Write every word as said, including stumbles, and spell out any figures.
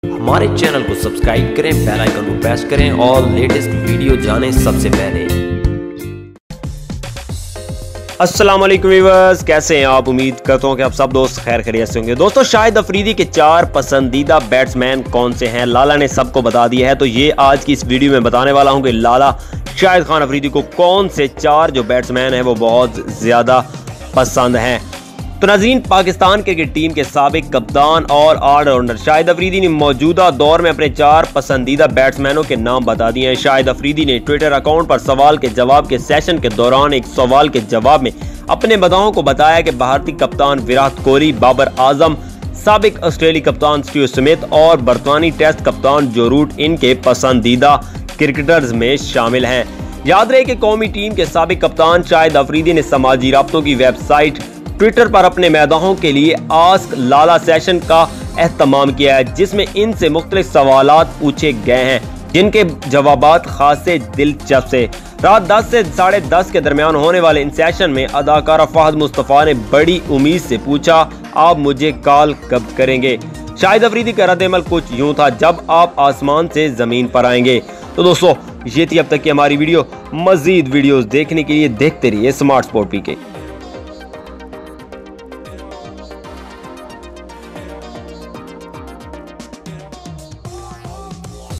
हमारे चैनल को सब्सक्राइब करें, बेल आइकन को प्रेस करें और लेटेस्ट वीडियो जानें सबसे पहले। अस्सलाम वालेकुम व्यूअर्स, कैसे हैं आप? उम्मीद करता हूं कि आप सब दोस्त खैर खैरियत से होंगे। दोस्तों, शाहिद अफरीदी के चार पसंदीदा बैट्समैन कौन से हैं, लाला ने सबको बता दिया है। तो ये आज की इस वीडियो में बताने वाला हूं कि लाला शाहिद खान अफरीदी को कौन से चार जो बैट्समैन हैं वो बहुत ज़्यादा पसंद हैं। तो नाज़रीन, पाकिस्तान क्रिकेट टीम के साबिक कप्तान और ऑलराउंडर शाहिद अफरीदी ने मौजूदा दौर में अपने चार पसंदीदा बैट्समैनों के नाम बता दिए हैं। शाहिद अफरीदी ने ट्विटर अकाउंट पर सवाल के जवाब के सेशन के दौरान एक सवाल के जवाब में अपने मदाहों को बताया कि भारतीय कप्तान विराट कोहली, बाबर आजम, साबिक ऑस्ट्रेलियाई कप्तान स्टीव स्मिथ और बरतानी टेस्ट कप्तान जो रूट इनके पसंदीदा क्रिकेटर्स में शामिल हैं। याद रहे कि कौमी टीम के साबिक कप्तान शाहिद अफरीदी ने समाजी राब्तों की वेबसाइट ट्विटर पर अपने मैदाहों के लिए आस्क लाला सेशन का एहतमाम किया है, जिसमें इनसे मुख्तलिफ सवालात पूछे गए हैं जिनके जवाबात खासे दिलचस्प से। रात दस से साढ़े दस के दरमियान होने वाले इन सेशन में अदाकारा फहद मुस्तफ़ा ने बड़ी उम्मीद से पूछा, आप मुझे कॉल कब करेंगे? शाहिद अफरीदी का रद्द-ए-अमल कुछ यूं था, जब आप आसमान से जमीन पर आएंगे। तो दोस्तों, ये थी अब तक की हमारी वीडियो। मजीद वीडियोस देखने के लिए देखते रहिए स्मार्ट स्पोर्ट पीके।